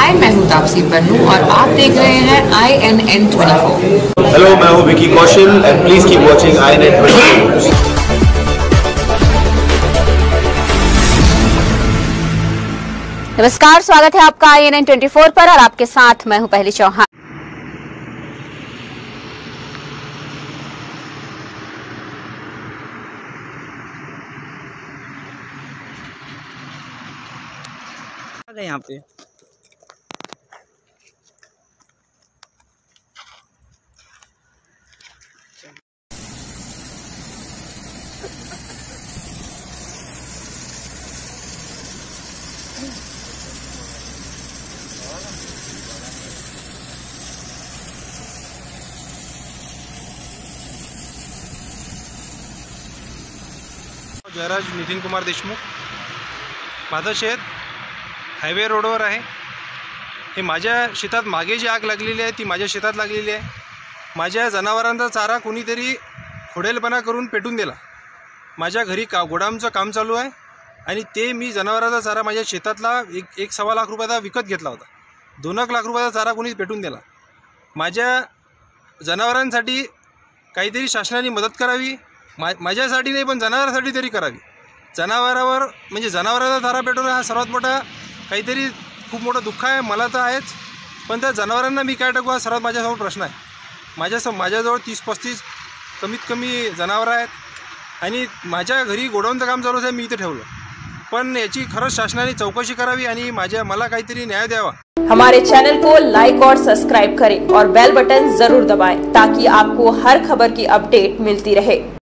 हाय, मैं हूँ तापसी पन्नू और आप देख रहे हैं INN 24। हेलो, मैं हूँ Vicky Kaushal and please keep watching INN 24। नमस्कार, स्वागत है आपका INN 24 पर और आपके साथ मैं हूं पहली चौहान। यहाँ पे जयराज नितीन कुमार देशमुख, माझं शेत हायवे रोडवर आहे। हे माझ्या शेतात मागे जी आग लागलेली आहे ती माझ्या शेतात लागलेली आहे। माझ्या जनावरांचा चारा कोणीतरी खोडेलपणा करून पेटून दिला। माझ्या घरी गोडाऊनचं काम चालू आहे आणि ते मी जनावरांचा चारा माझ्या शेतातला एक सव्वा लाख रुपयाचा विकत घेतला होता। 2 लाख रुपयाचा चारा कोणी पेटून दिला। माझ्या जनावरांसाठी काहीतरी शासनाने मदत करावी, माझ्यासाठी नाही पण जनावरांसाठी तरी करावी। जनावरावर म्हणजे जनावरांचा चारा पेटवणं हा सर्वात मोठा काहीतरी खूप मोठं दुःख आहे। मला तर आहेच, पण त्या जनावरांना मी काय टाकू हा सर्वात माझ्यासमोर प्रश्न आहे। माझ्याजवळ 30-35 कमीत कमी जनावरं आहेत आणि माझ्या घरी गोडाऊनचं काम चालू आहे, मी इथे ठेवलं। पण याची खरंच शासनाने चौकशी करावी आणि मला काहीतरी न्याय द्यावा। हमारे चैनल को लाइक और सब्सक्राइब करें और बेल बटन जरूर दबाएं ताकि आपको हर खबर की अपडेट मिलती रहे।